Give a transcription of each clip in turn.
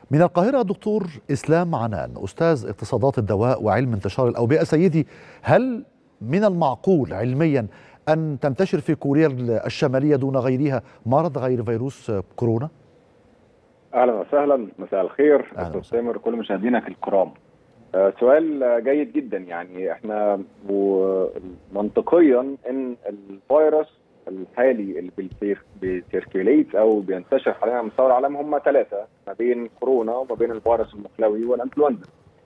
من القاهرة دكتور إسلام عنان، أستاذ اقتصادات الدواء وعلم انتشار الأوبئة. سيدي، هل من المعقول علميا أن تنتشر في كوريا الشمالية دون غيرها مرض غير فيروس كورونا؟ اهلا وسهلا، مساء الخير أهلا دكتور وسهلا. سامر كل مشاهدينك الكرام. سؤال جيد جدا. يعني احنا منطقيا ان الفيروس الحالي اللي بيسيركيوليت او بينتشر حاليا على مستوى العالم هم ثلاثه، ما بين كورونا وما بين الفيروس المخلوي والانفلونزا.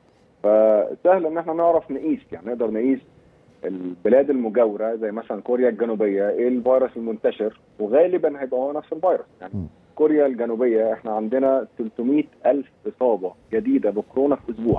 فسهل ان احنا نعرف نقيس، يعني نقدر نقيس البلاد المجاوره زي مثلا كوريا الجنوبيه ايه الفيروس المنتشر، وغالبا هيبقى هو نفس الفيروس. يعني كوريا الجنوبيه احنا عندنا 300 الف اصابه جديده بكورونا في اسبوع.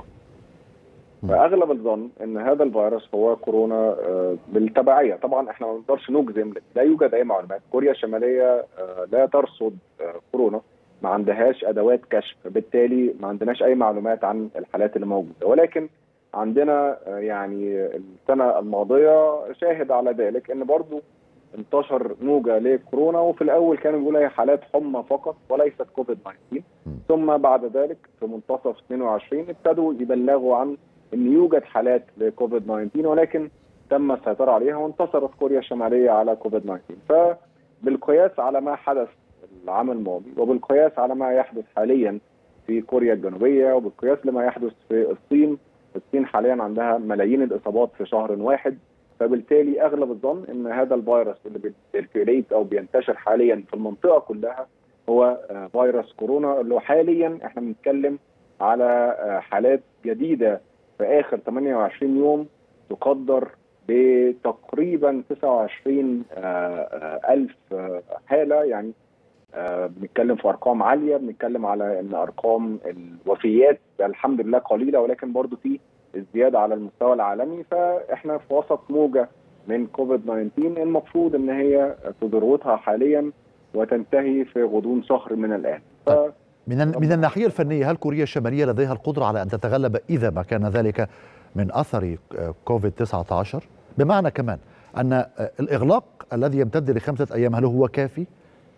فاغلب الظن ان هذا الفيروس هو كورونا بالتبعيه. طبعا احنا ما نقدرش نجزم، لا يوجد اي معلومات. كوريا الشماليه لا ترصد كورونا، ما عندهاش ادوات كشف، بالتالي ما عندناش اي معلومات عن الحالات اللي موجوده. ولكن عندنا يعني السنه الماضيه شاهد على ذلك، ان برضو انتشر موجه لكورونا، وفي الاول كانوا بيقولوا هي حالات حمى فقط وليست كوفيد 19. ثم بعد ذلك في منتصف 22 ابتدوا يبلغوا عن ان يوجد حالات لكوفيد 19، ولكن تم السيطره عليها وانتصرت كوريا الشماليه على كوفيد 19. فبالقياس على ما حدث العام الماضي، وبالقياس على ما يحدث حاليا في كوريا الجنوبيه، وبالقياس لما يحدث في الصين حاليا عندها ملايين الاصابات في شهر واحد. فبالتالي اغلب الظن ان هذا الفيروس اللي بيركيوليت او بينتشر حاليا في المنطقه كلها هو فيروس كورونا، اللي حاليا احنا بنتكلم على حالات جديده في اخر 28 يوم تقدر بتقريبا 29 ألف حالة. يعني بنتكلم في أرقام عالية، بنتكلم على أن أرقام الوفيات الحمد لله قليلة، ولكن برضو في الزيادة على المستوى العالمي. فإحنا في وسط موجة من كوفيد 19 المفروض أن هي في ذروتها حاليا وتنتهي في غضون شهر من الآن. من الناحية الفنية، هل كوريا الشمالية لديها القدرة على أن تتغلب إذا ما كان ذلك من أثر كوفيد 19؟ بمعنى كمان أن الإغلاق الذي يمتد ل5 أيام هل هو كافي؟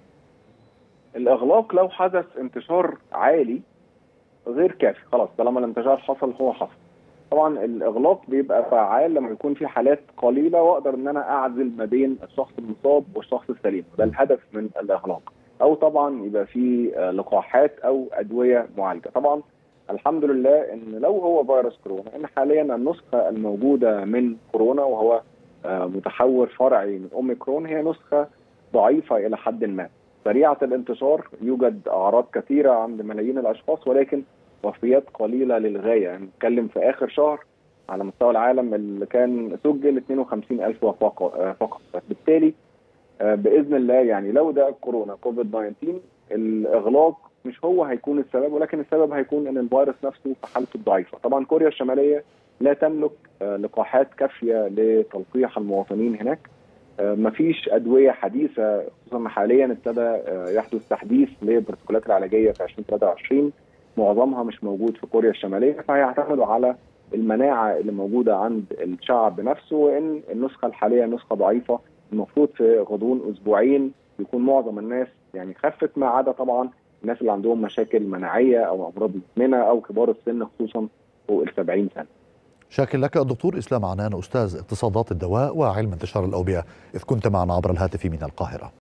الإغلاق لو حدث انتشار عالي غير كافي. خلاص، طالما الانتشار حصل هو حصل. طبعا الإغلاق بيبقى فعال لما يكون في حالات قليلة وأقدر أن أنا أعزل ما بين الشخص المصاب والشخص السليم، ده الهدف من الإغلاق. أو طبعا يبقى في لقاحات أو أدوية معالجة. طبعا الحمد لله ان لو هو فيروس كورونا، ان حاليا النسخه الموجوده من كورونا وهو متحور فرعي من اوميكرون هي نسخه ضعيفه الى حد ما، سريعه الانتشار، يوجد اعراض كثيره عند ملايين الاشخاص، ولكن وفيات قليله للغايه. يعني نتكلم في اخر شهر على مستوى العالم اللي كان سجل 52 الف وفاه فقط. بالتالي باذن الله يعني لو ده كورونا كوفيد 19 الاغلاق مش هو هيكون السبب، ولكن السبب هيكون ان الفيروس نفسه في حالته الضعيفه. طبعا كوريا الشماليه لا تملك لقاحات كافيه لتلقيح المواطنين هناك. مفيش ادويه حديثه، خصوصا حاليا ابتدى يحدث تحديث للبروتوكولات العلاجيه في 2023، معظمها مش موجود في كوريا الشماليه. فهيعتمدوا على المناعه اللي موجوده عند الشعب نفسه، وان النسخه الحاليه نسخه ضعيفه. المفروض في غضون اسبوعين يكون معظم الناس يعني خفت، ما عدا طبعا الناس اللي عندهم مشاكل مناعيه او امراض مزمنه او كبار السن، خصوصا فوق ال 70 سنه. شاكر لك الدكتور إسلام عنان، أستاذ اقتصادات الدواء وعلم انتشار الأوبئة، إذ كنت معنا عبر الهاتف من القاهرة.